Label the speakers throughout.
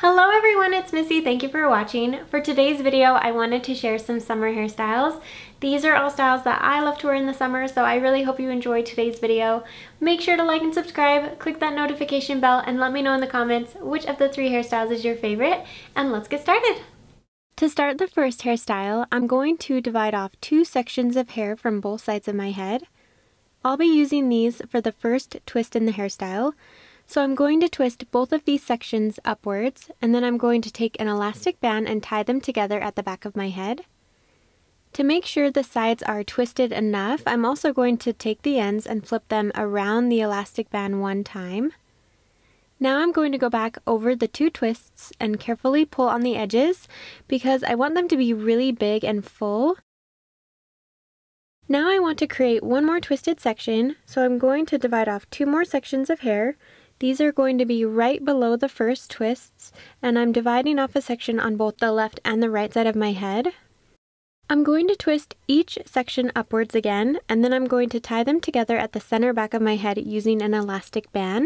Speaker 1: Hello everyone, it's Missy. Thank you for watching. For today's video, I wanted to share some summer hairstyles. These are all styles that I love to wear in the summer, so I really hope you enjoyed today's video. Make sure to like and subscribe, click that notification bell, and let me know in the comments which of the 3 hairstyles is your favorite, and let's get started. To start the first hairstyle, I'm going to divide off 2 sections of hair from both sides of my head. I'll be using these for the first twist in the hairstyle. So I'm going to twist both of these sections upwards, and then I'm going to take an elastic band and tie them together at the back of my head. To make sure the sides are twisted enough, I'm also going to take the ends and flip them around the elastic band one time. Now I'm going to go back over the 2 twists and carefully pull on the edges because I want them to be really big and full. Now I want to create one more twisted section, so I'm going to divide off 2 more sections of hair. These are going to be right below the first twists, and I'm dividing off a section on both the left and the right side of my head. I'm going to twist each section upwards again, and then I'm going to tie them together at the center back of my head using an elastic band.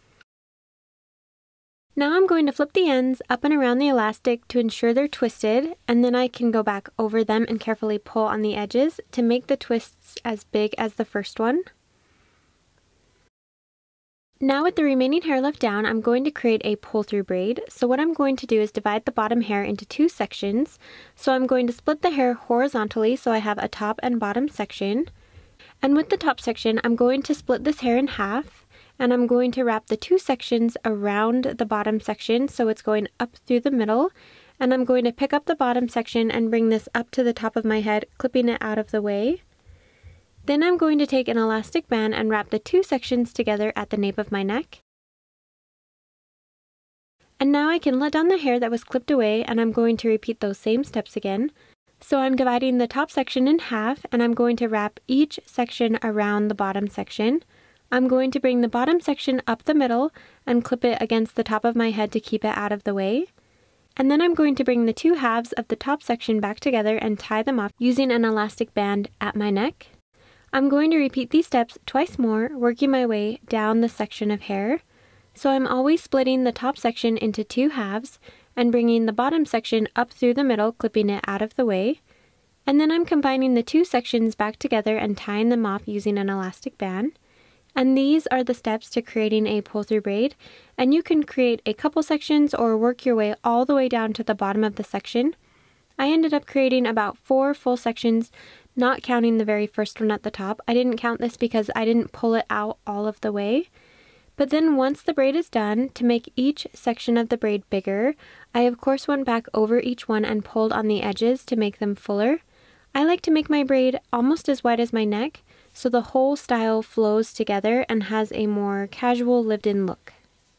Speaker 1: Now I'm going to flip the ends up and around the elastic to ensure they're twisted, and then I can go back over them and carefully pull on the edges to make the twists as big as the first one. Now with the remaining hair left down, I'm going to create a pull-through braid. So what I'm going to do is divide the bottom hair into 2 sections. So I'm going to split the hair horizontally so I have a top and bottom section. And with the top section, I'm going to split this hair in half, and I'm going to wrap the 2 sections around the bottom section so it's going up through the middle. And I'm going to pick up the bottom section and bring this up to the top of my head, clipping it out of the way. Then I'm going to take an elastic band and wrap the 2 sections together at the nape of my neck. And now I can let down the hair that was clipped away, and I'm going to repeat those same steps again. So I'm dividing the top section in half, and I'm going to wrap each section around the bottom section. I'm going to bring the bottom section up the middle and clip it against the top of my head to keep it out of the way. And then I'm going to bring the 2 halves of the top section back together and tie them off using an elastic band at my neck. I'm going to repeat these steps twice more, working my way down the section of hair. So I'm always splitting the top section into 2 halves and bringing the bottom section up through the middle, clipping it out of the way. And then I'm combining the 2 sections back together and tying them off using an elastic band. And these are the steps to creating a pull-through braid. And you can create a couple sections or work your way all the way down to the bottom of the section. I ended up creating about 4 full sections, not counting the very first one at the top. I didn't count this because I didn't pull it out all of the way. But then once the braid is done, to make each section of the braid bigger, I of course went back over each one and pulled on the edges to make them fuller. I like to make my braid almost as wide as my neck, so the whole style flows together and has a more casual, lived-in look.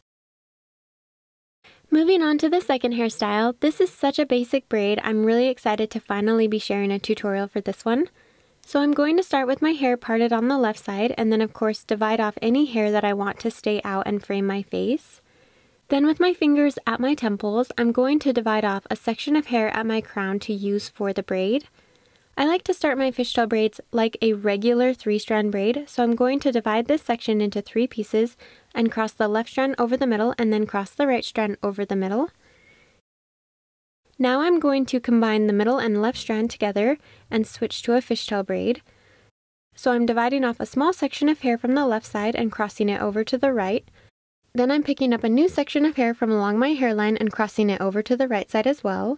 Speaker 1: Moving on to the second hairstyle, this is such a basic braid. I'm really excited to finally be sharing a tutorial for this one. So I'm going to start with my hair parted on the left side, and then of course divide off any hair that I want to stay out and frame my face. Then with my fingers at my temples, I'm going to divide off a section of hair at my crown to use for the braid. I like to start my fishtail braids like a regular 3-strand braid, so I'm going to divide this section into 3 pieces and cross the left strand over the middle and then cross the right strand over the middle. Now I'm going to combine the middle and left strand together and switch to a fishtail braid. So I'm dividing off a small section of hair from the left side and crossing it over to the right. Then I'm picking up a new section of hair from along my hairline and crossing it over to the right side as well.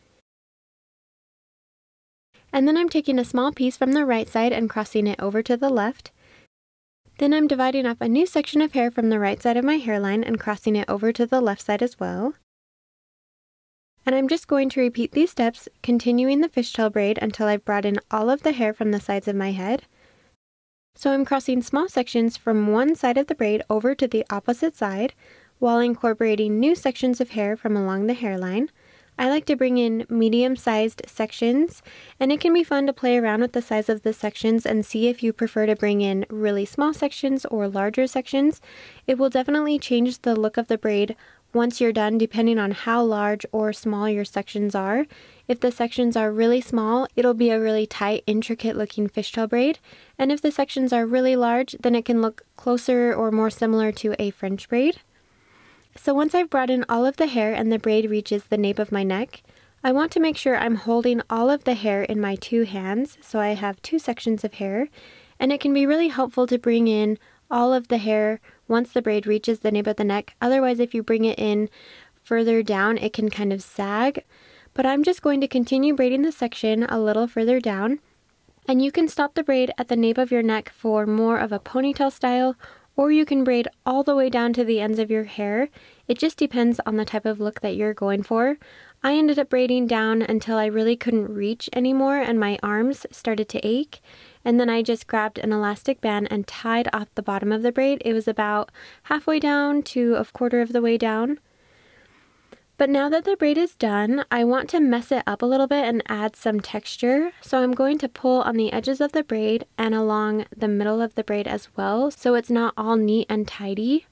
Speaker 1: And then I'm taking a small piece from the right side and crossing it over to the left. Then I'm dividing off a new section of hair from the right side of my hairline and crossing it over to the left side as well. And I'm just going to repeat these steps, continuing the fishtail braid until I've brought in all of the hair from the sides of my head. So I'm crossing small sections from one side of the braid over to the opposite side, while incorporating new sections of hair from along the hairline. I like to bring in medium-sized sections, and it can be fun to play around with the size of the sections and see if you prefer to bring in really small sections or larger sections. It will definitely change the look of the braid once you're done, depending on how large or small your sections are. If the sections are really small, it'll be a really tight, intricate looking fishtail braid. And if the sections are really large, then it can look closer or more similar to a French braid. So once I've brought in all of the hair and the braid reaches the nape of my neck, I want to make sure I'm holding all of the hair in my two hands, so I have two sections of hair, and it can be really helpful to bring in all of the hair once the braid reaches the nape of the neck. Otherwise, if you bring it in further down, it can kind of sag. But I'm just going to continue braiding the section a little further down, and you can stop the braid at the nape of your neck for more of a ponytail style, or you can braid all the way down to the ends of your hair. It just depends on the type of look that you're going for. I ended up braiding down until I really couldn't reach anymore and my arms started to ache, and then I just grabbed an elastic band and tied off the bottom of the braid. It was about halfway down to a quarter of the way down. But now that the braid is done, I want to mess it up a little bit and add some texture. So I'm going to pull on the edges of the braid and along the middle of the braid as well, so it's not all neat and tidy.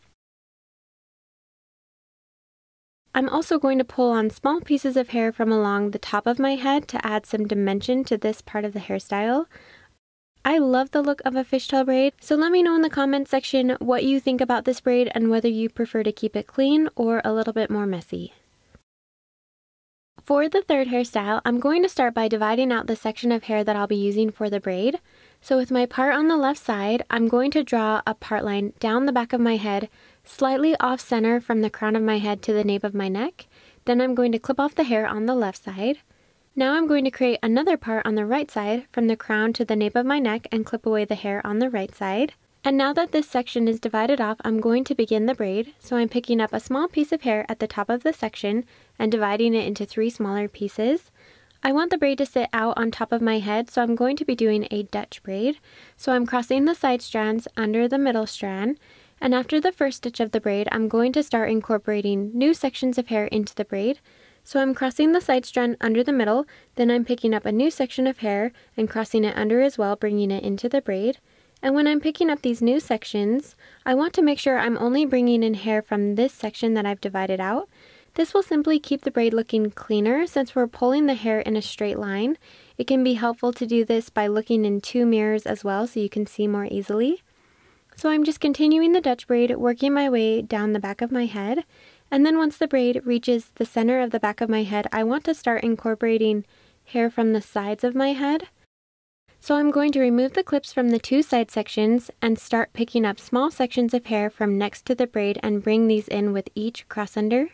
Speaker 1: I'm also going to pull on small pieces of hair from along the top of my head to add some dimension to this part of the hairstyle. I love the look of a fishtail braid, so let me know in the comments section what you think about this braid and whether you prefer to keep it clean or a little bit more messy. For the third hairstyle, I'm going to start by dividing out the section of hair that I'll be using for the braid. So with my part on the left side, I'm going to draw a part line down the back of my head, slightly off center from the crown of my head to the nape of my neck. Then I'm going to clip off the hair on the left side. Now I'm going to create another part on the right side from the crown to the nape of my neck and clip away the hair on the right side. And now that this section is divided off, I'm going to begin the braid. So I'm picking up a small piece of hair at the top of the section and dividing it into 3 smaller pieces. I want the braid to sit out on top of my head, so I'm going to be doing a Dutch braid. So I'm crossing the side strands under the middle strand, and after the first stitch of the braid, I'm going to start incorporating new sections of hair into the braid. So I'm crossing the side strand under the middle, then I'm picking up a new section of hair and crossing it under as well, bringing it into the braid. And when I'm picking up these new sections, I want to make sure I'm only bringing in hair from this section that I've divided out. This will simply keep the braid looking cleaner since we're pulling the hair in a straight line. It can be helpful to do this by looking in 2 mirrors as well so you can see more easily. So I'm just continuing the Dutch braid, working my way down the back of my head. And then once the braid reaches the center of the back of my head, I want to start incorporating hair from the sides of my head. So I'm going to remove the clips from the 2 side sections and start picking up small sections of hair from next to the braid and bring these in with each cross under.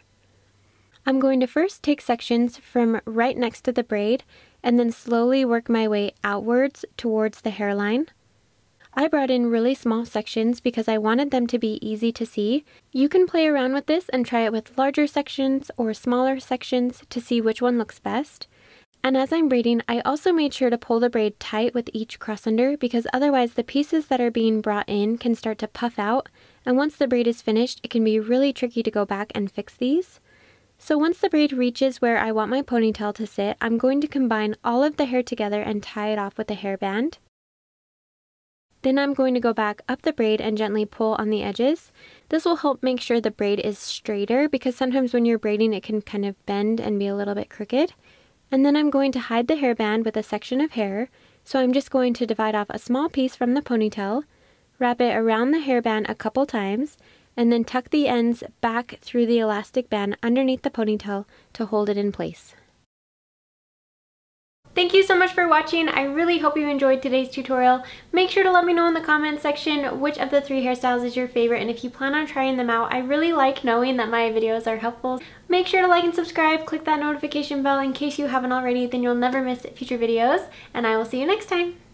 Speaker 1: I'm going to first take sections from right next to the braid and then slowly work my way outwards towards the hairline. I brought in really small sections because I wanted them to be easy to see. You can play around with this and try it with larger sections or smaller sections to see which one looks best. And as I'm braiding, I also made sure to pull the braid tight with each cross under because otherwise the pieces that are being brought in can start to puff out, and once the braid is finished, it can be really tricky to go back and fix these. So once the braid reaches where I want my ponytail to sit, I'm going to combine all of the hair together and tie it off with a hairband. Then I'm going to go back up the braid and gently pull on the edges. This will help make sure the braid is straighter because sometimes when you're braiding it can kind of bend and be a little bit crooked. And then I'm going to hide the hairband with a section of hair. So I'm just going to divide off a small piece from the ponytail, wrap it around the hairband a couple times, and then tuck the ends back through the elastic band underneath the ponytail to hold it in place. Thank you so much for watching. I really hope you enjoyed today's tutorial. Make sure to let me know in the comments section which of the 3 hairstyles is your favorite, and if you plan on trying them out. I really like knowing that my videos are helpful. Make sure to like and subscribe, click that notification bell in case you haven't already, then you'll never miss future videos, and I will see you next time.